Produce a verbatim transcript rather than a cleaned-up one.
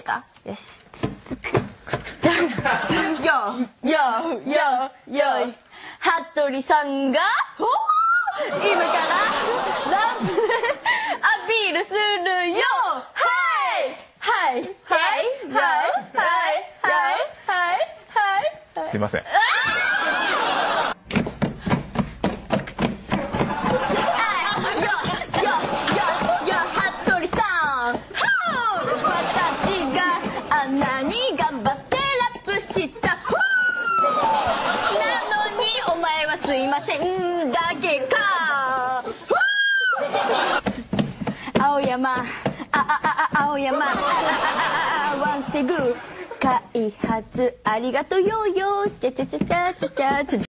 か？よし。つつく。よよよよ。服部さんが今からラブアピールするよ。はいはいはいはいはいはいはい。 すいません。 何頑張ってラップしたなのにお前はすいませんだけか。青山あああ青山あああワンセグ開発ありがとうよよちゃちゃちゃちゃちゃちゃ。